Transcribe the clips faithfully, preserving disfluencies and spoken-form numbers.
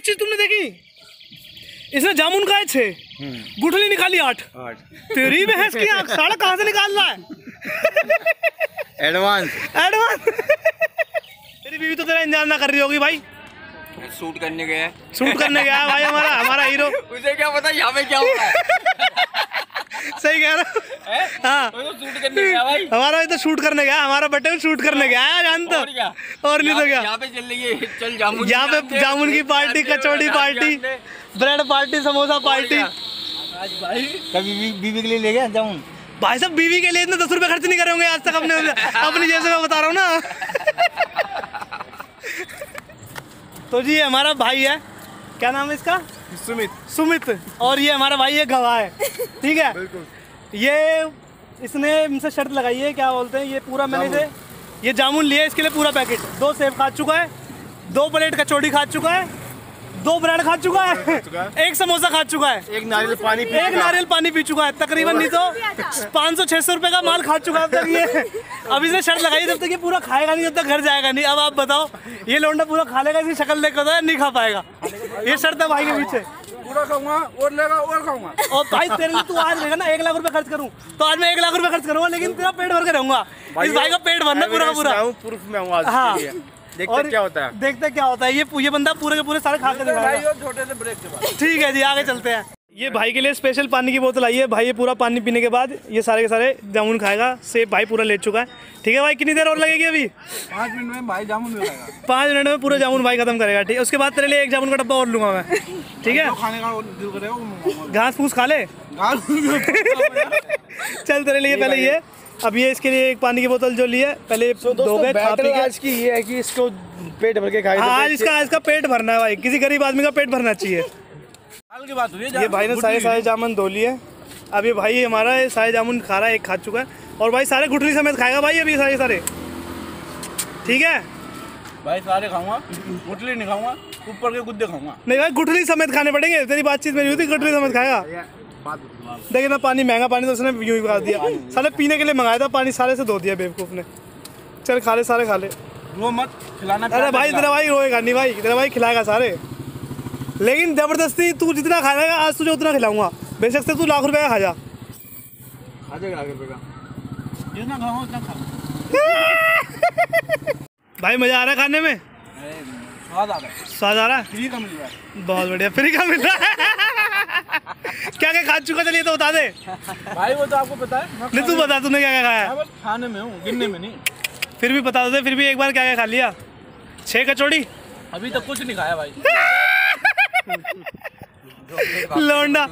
एक चीज तुमने देखी, इसने जामुन खाए छह, गुठली निकाली आठ। तेरी भैंस की आंख साढ़े कहाँ से निकाल रहा है? Advance advance. तेरी बीवी तो तेरा इंतजार ना कर रही होगी भाई। शूट करने गया है। शूट करने गया है भाई हमारा हमारा हीरो। उसे क्या पता यहाँ पे क्या हो रहा है। सही कह रहा हूँ। हाँ तो शूट करने गया भाई। हमारा तो शूट करने गया, हमारा बटन शूट करने गया है जानता। और क्या? और नहीं तो क्या। यहाँ पे चल रही है, चल जामुन। यहाँ पे जामुन की party, kachori party, bread party, samosa party. कभी बीवी के लिए ले गया जामुन? भाई साहब बीवी के लिए इतने दस रुपए खर्च नहीं करेंगे आज तक अपने अपनी, जैसे मैं बता रहा हूँ ना। तो जी हमारा भाई है, क्या नाम है इसका? सुमित। सुमित। और ये हमारा भाई है गवाह है, ठीक है। बिल्कुल। ये इसने इनसे शर्त लगाई है, क्या बोलते हैं, ये पूरा मैंने से ये जामुन लिया इसके लिए पूरा पैकेट, दो सेब खा चुका है, दो प्लेट कचौड़ी खा चुका है, दो ब्रेड खा चुका है, एक समोसा खा चुका है, एक नारियल पानी पी एक नारियल पानी पी चुका है, तकरीबन नहीं तो पाँच सौ छह सौ रुपए का माल खा चुका है अब तक ये। अब इसने शर्त लगाई जब तक ये पूरा खाएगा नहीं, जब तक घर जाएगा नहीं। अब आप बताओ ये लौंडा पूरा खा लेगा, इसकी शक्ल देख कर नहीं खा पाएगा। ये शर्त है भाई के पीछे। पूरा खाऊंगा और लेगा और खाऊंगा। और भाई तेरे लिए तू आज लेगा ना एक लाख रुपए खर्च करूँ तो आज मैं एक लाख रुपए खर्च करूंगा, लेकिन तेरा पेट भर के रहूंगा। इस भाई का पेट भरना पूरा पूरा। प्रूफ में हूँ आज। हाँ देखते क्या होता है, देखते क्या होता है। ये ये बंदा पूरे के पूरे सारे खा के दिखाएगा। छोटे से ब्रेक के बाद। ठीक है जी, आगे चलते हैं। ये भाई के लिए स्पेशल पानी की बोतल आई है। भाई ये पूरा पानी पीने के बाद ये सारे के सारे जामुन खाएगा। सेब भाई पूरा ले चुका है। ठीक है भाई, कितनी देर और लगेगी अभी? पाँच मिनट में भाई जामुन मिलेगा। पाँच मिनट में पूरा जामुन भाई खत्म करेगा। ठीक है, उसके बाद तेरे लिए एक जामुन का डब्बा और लूंगा मैं। ठीक है, खाने का दिल करेगा, घास फूस खा ले। चल तेरे लिए पहले ये, अब ये इसके लिए एक पानी की बोतल जो ली है पहले दो गए खा पी के। आज की ये है कि इसको पेट भर के खाए। आज इसका इसका पेट भरना है भाई, किसी गरीब आदमी का पेट भरना चाहिए। हाल की बात हुई है। ये भाई ने सारे सारे जामुन धो लिए। अब ये भाई हमारा ये सारे जामुन खा रहा है, एक खा चुका है और भाई सारे गुठली समेत खाएगा भाई अभी सारे सारे। ठीक है भाई, सारे खाऊंगा, गुठली नहीं खाऊंगा, ऊपर के गुद्दे खाऊंगा। नहीं भाई गुठली समेत खाने पड़ेंगे, तेरी बातचीत मेरी हुई थी, गुठली समेत खाएगा। देखिए ना पानी महंगा पानी तो उसने यूं ही खा दिया। साले पीने के लिए मंगाया था पानी, सारे से धो दिया बेवकूफ ने। चल खा ले, सारे खा ले, वो मत खिलाना। अरे भाई तेरा भाई रोएगा नहीं भाई, तेरा भाई खिलाएगा सारे, लेकिन जबरदस्ती तू जितना खाएगा आज तुझे उतना खिलाऊंगा। बेशक से तू लाख रुपए का खा जा। खा जाएगा लाख रुपए का, जितना खाऊंगा उतना खा। भाई मजा आ रहा है खाने में? स्वाद आ रहा है। स्वाद आ रहा है? फ्री का मिल रहा है। बहुत बढ़िया, फ्री का मिल रहा है। क्या क्या खा चुका चलिए तो बता दे भाई। वो तो आपको पता है। नहीं तू बता तूने क्या क्या खाया? मैं बस खाने में हूँ, गिनने में नहीं। फिर भी बता दे, फिर भी एक बार क्या क्या खा लिया? छह कचौड़ी? अभी तक कुछ नहीं खाया भाई। लौंडा।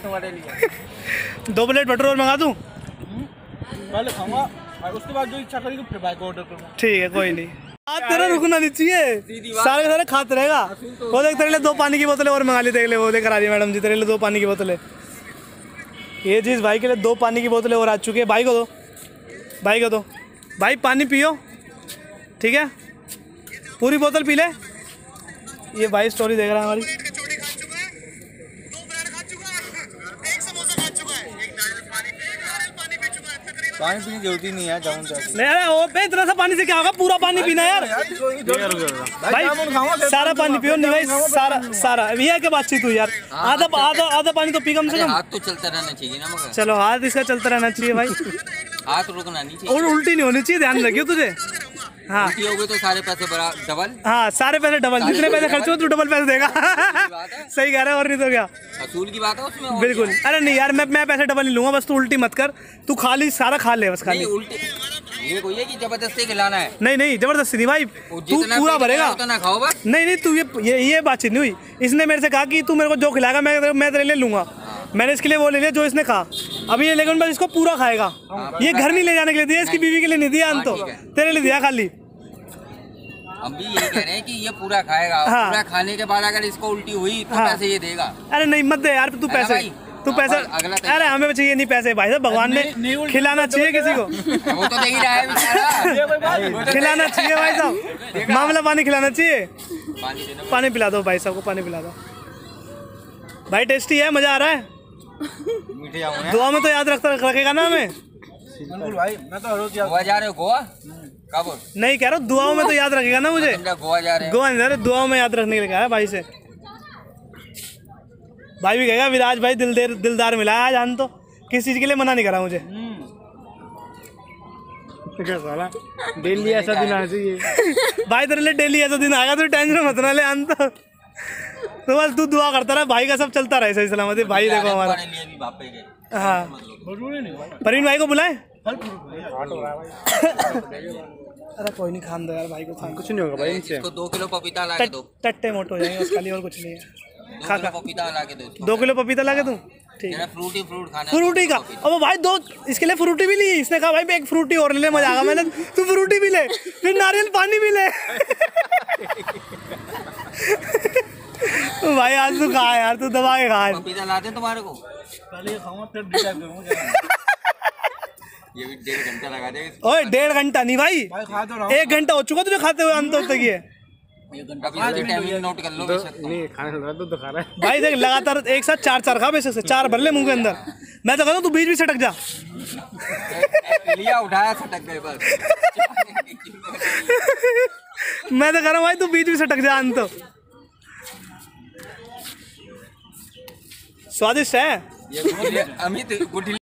दो प्लेट बटर रोल मंगा दूं? पहले खाऊंगा और उसके बाद जो इच्छा करेगी फिर भाई को ऑर्डर करूंगा। ठीक है, कोई नहीं। आज तेरा रुकना नहीं चाहिए, सारे सारे खाते रहेगा। वो देख तेरे लिए दो पानी की बोतलें और मंगा ली, देख ले वो लेकर आ रही है मैडम जी तेरे लिए दो पानी की बोतलें। ये चीज़ भाई के लिए दो पानी की बोतलें और आ चुकी है। भाई को दो, भाई को दो, भाई पानी पियो। ठीक है, पूरी बोतल पी ले। ये भाई स्टोरी देख रहा है हमारी। पानी पीने की जरूरत ही नहीं है जामुन चाट। नहीं अरे वो पे इतना सा पानी से क्या होगा, पूरा पानी पीना यार भाई, सारा पानी पियो। नहीं भाई सारा सारा भैया क्या बातचीत हुई यार, आधा आधा आधा पानी तो पी कम से कम। हाथ तो चलता रहना चाहिए ना मगर। चलो हाथ इसका चलता रहना चाहिए भाई, हाथ रुकना नहीं चाहिए और उल्टी नहीं होनी चाहिए, ध्यान रखियो तुझे। हाँ उल्टी हो गई तो सारे पैसे बरा डबल। हाँ सारे पैसे डबल, जितने पैसे खर्च हो तू डबल पैसे देगा। सही कह रहा है, और नहीं तो क्या, असूल की बात है उसमें। बिल्कुल। अरे नहीं यार मैं मैं पैसे डबल नहीं लूंगा, बस तू उल्टी मत कर, तू खाली सारा खा ले बस खाली। उल्टी ये कोई है कि जबरदस्ती खिलाना है? नहीं नहीं जबरदस्ती नहीं भाई, तू पूरा भरेगा। उतना खाओ बस। नहीं नहीं तू ये ये ये बातचीत नहीं हुई। इसने मेरे से कहा कि तू मेरे को जो खिलाएगा मैं मैं तेरे लिए लूंगा। मैंने इसके लिए वो ले लिया जो इसने कहा। अभी ये लेकिन बस इसको पूरा खाएगा। ये घर नहीं ले जाने के लिए दिया, इसकी बीवी के लिए नहीं दिया, अंत तो तेरे लिए दिया खाली। हम भी ये कह रहे हैं कि ये पूरा खाएगा। हाँ। पूरा खाने के बाद अगर इसको उल्टी हुई तो हाँ। पैसे ये देगा। अरे नहीं मत दे यार तू पैसे, तू पैसा। अरे हमें चाहिए नहीं पैसे भाई साहब, भगवान ने खिलाना चाहिए किसी को। वो तो दे ही रहा है बेचारा। खिलाना चाहिए भाई साहब, मामला पानी खिलाना चाहिए। पानी देना। पानी पिला दो भाई साहब को, पानी पिला दो भाई। टेस्टी है, मजा आ रहा है। मीठे जामुन है। दुआ में तो याद रखता रखेगा ना हमें भाई। मैं तो रोज गोवा जा रहे हो? गोवा कब? नहीं कह रहा हूँ, दुआओं में तो याद रखेगा ना मुझे। गोवा जा रहे हैं? गोवा नहीं जा रहे, दुआओं में याद रखने के लिए कहा है भाई से। भाई भी कहेगा विराज भाई दिलदार दिलदार मिला है जान, तो किस चीज़ के लिए मना नहीं करा मुझे। साला डेली ऐसा दिन आना चाहिए। भाई तेरे लिए डेली ऐसा दिन आएगा, तो टेंशन मत ना ले आन, तो तो बस तू दुआ करता रहा भाई का सब चलता रहे सही सलामती। भाई देखो हमारा, हाँ परवीन भाई को बुलाए। अरे कोई नहीं, खान दो यार भाई को, खान कुछ नहीं होगा भाई इनसे। इसको दो किलो पपीता ला के दो, टट्टे मोटे हो जाएंगे उसका लिए, और कुछ नहीं है। दो खा किलो खा पपीता ला के दो इसको। दो किलो पपीता ला के दूँ, ठीक है। फ्रूटी फ्रूट खाना है, फ्रूटी का, अब भाई दो इसके लिए फ्रूटी भी ली। इसने कहा भाई एक फ्रूटी और ले ले, मजा आएगा। मैंने तू फ्रूटी भी ले, फिर नारियल पानी भी ले। भाई आज तू खा यार, तू दबा के खा। पपीता लाते तुम्हारे को, पहले ये खाऊंगा फिर डिसाइड करूंगा। ये भी डेढ़ घंटा लगा देगा। ओए डेढ़ घंटा नहीं भाई, भाई खा तो रहा हूं। एक घंटा हो चुका तुझे खाते हुए अंत तक ये। अभी टाइमिंग नोट कर लो बेशक। नहीं खाने लगा, दूध खा रहा है भाई देख लगातार एक साथ चार चार खा, बेशक से चार भर ले मुंह के अंदर। मैं तो कहता हूँ तू बीच भी सटक जा। लिया उठाया सटक गए बस। मैं तो कह रहा हूँ भाई तू बीच भी सटक जा अंत। स्वादिष्ट है ये अमित गुठली